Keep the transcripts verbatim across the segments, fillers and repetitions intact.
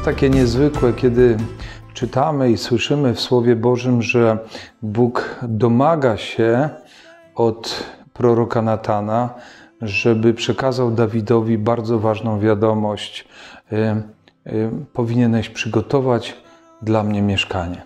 takie niezwykłe, kiedy czytamy i słyszymy w Słowie Bożym, że Bóg domaga się od proroka Natana, żeby przekazał Dawidowi bardzo ważną wiadomość. Powinieneś przygotować dla mnie mieszkanie.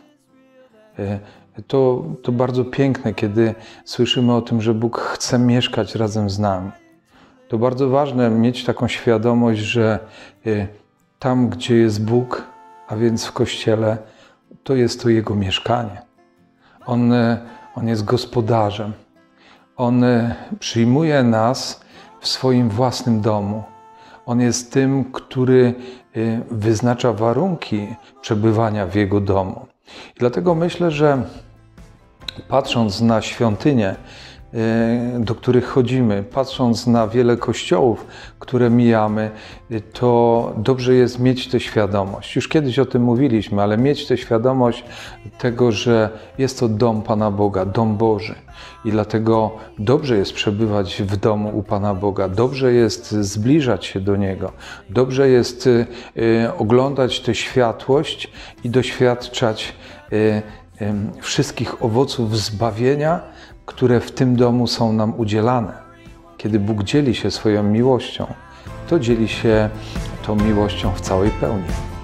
To, to bardzo piękne, kiedy słyszymy o tym, że Bóg chce mieszkać razem z nami. To bardzo ważne mieć taką świadomość, że tam, gdzie jest Bóg, a więc w Kościele, to jest to Jego mieszkanie. On, on jest gospodarzem. On przyjmuje nas w swoim własnym domu. On jest tym, który wyznacza warunki przebywania w Jego domu. I dlatego myślę, że patrząc na świątynie, do których chodzimy, patrząc na wiele kościołów, które mijamy, to dobrze jest mieć tę świadomość. Już kiedyś o tym mówiliśmy, ale mieć tę świadomość tego, że jest to dom Pana Boga, dom Boży. I dlatego dobrze jest przebywać w domu u Pana Boga, dobrze jest zbliżać się do Niego, dobrze jest oglądać tę światłość i doświadczać wszystkich owoców zbawienia, które w tym domu są nam udzielane. Kiedy Bóg dzieli się swoją miłością, to dzieli się tą miłością w całej pełni.